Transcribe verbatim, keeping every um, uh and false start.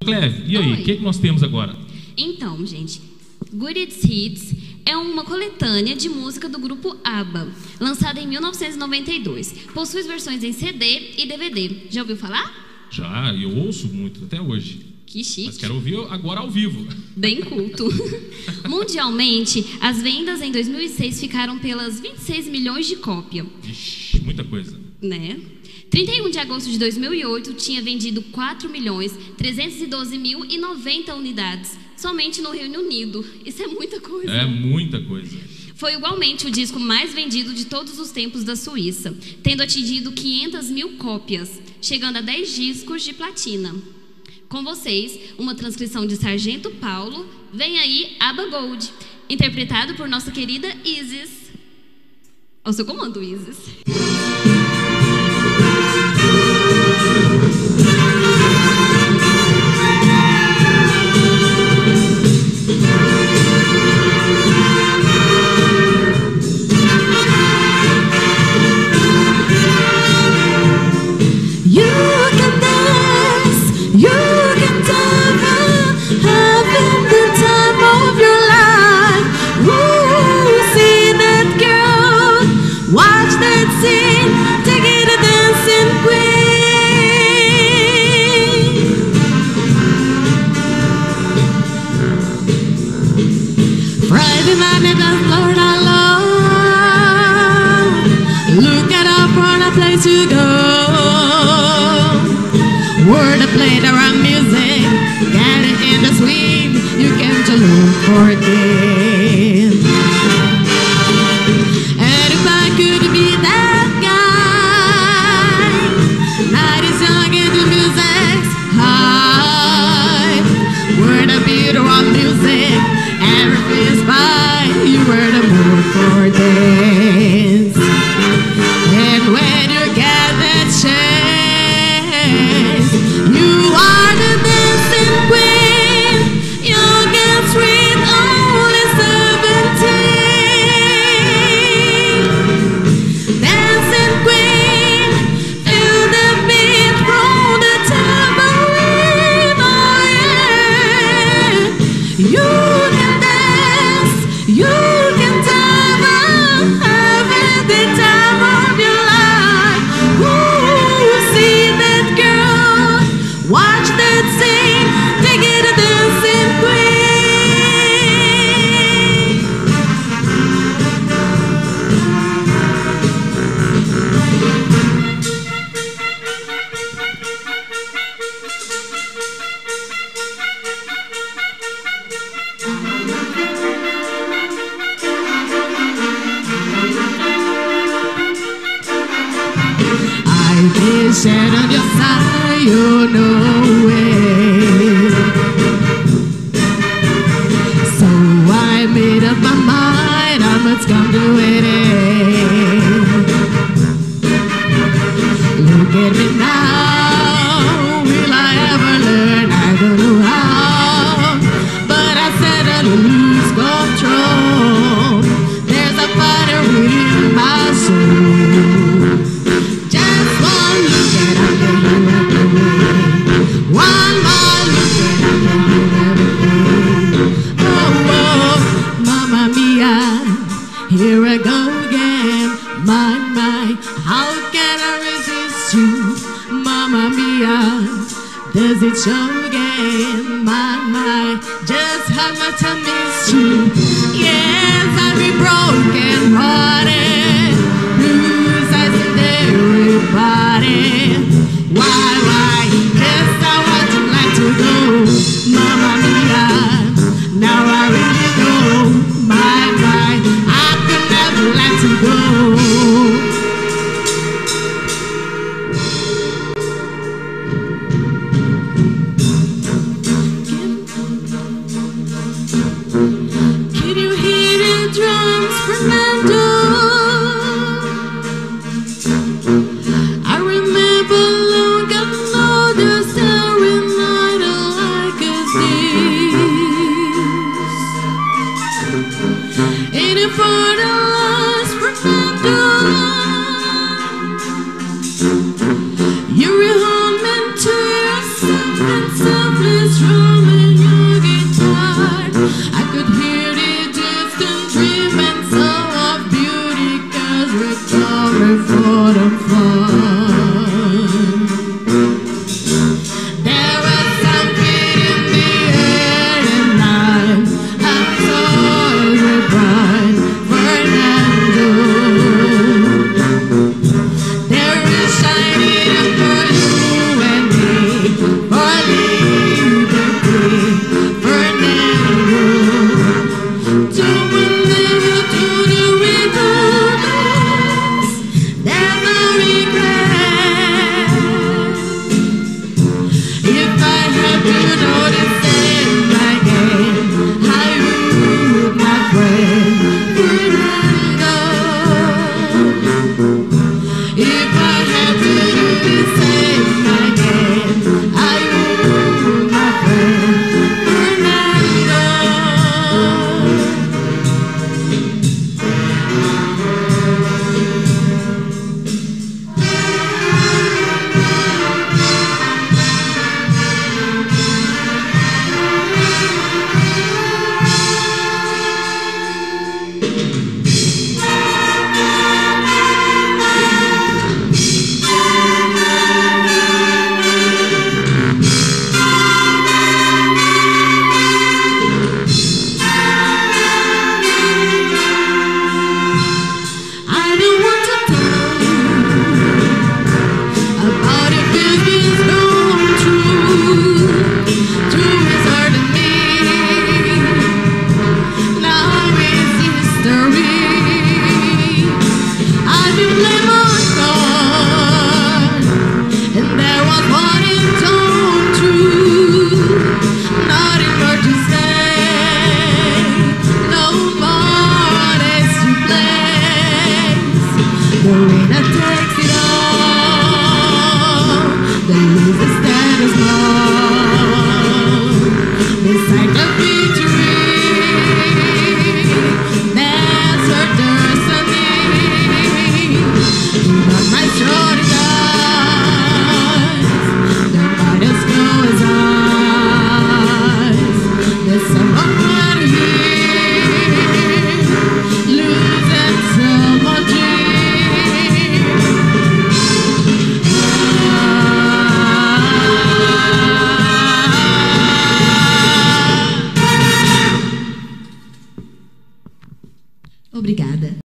Cleve, e aí, o que, que nós temos agora? Então, gente, Greatest Hits é uma coletânea de música do grupo ABBA, lançada em mil novecentos e noventa e dois. Possui versões em C D e D V D. Já ouviu falar? Já, eu ouço muito, até hoje. Que chique. Mas quero ouvir agora ao vivo. Bem culto. Mundialmente, as vendas em dois mil e seis ficaram pelas vinte e seis milhões de cópias. Ixi, muita coisa. Né? trinta e um de agosto de dois mil e oito tinha vendido quatro milhões trezentos e doze mil e noventa unidades, somente no Reino Unido. Isso é muita coisa. É muita coisa. Foi igualmente o disco mais vendido de todos os tempos da Suíça, tendo atingido quinhentas mil cópias, chegando a dez discos de platina. Com vocês, uma transcrição de Sargento Paulo, vem aí ABBA Gold, interpretado por nossa querida Isis. Ao seu comando, Isis. To go, word to play the right music, got it in the swing, you came to look for it. And if I could be that guy, night is young and the music's high, word to be the right music, everything's fine, you were the mood for dance. And when you get that chance, you are the dancing queen. You can sweet only seventeen. Dancing queen, feel the beat from the tambourine. Oh yeah, you can dance, you can dive, having the time of your life. Ooh, see that girl, watch that scene, take it a dancing I've been shed on your side, you know it. So I made up my mind, I must come to it. Look at me now, will I ever learn? I don't know how, but I said I lose control. There's a fire within my soul. Just one look and I can do everything. One more look and I can do everything. Oh, oh, Mamma Mia, here I go again. My, my, how can I resist you? Mamma Mia, does it show again? My, my, just how much I miss you. Yes, I'll be broken hearted, blues eyes and everybody. Why, why, yes, I want to like to go. Mamma Mia, now I really know. My, my, I could never let you go. Can you hear the drums, Fernando? I remember long ago the starry night like this. Ain't it for the last, Fernando? You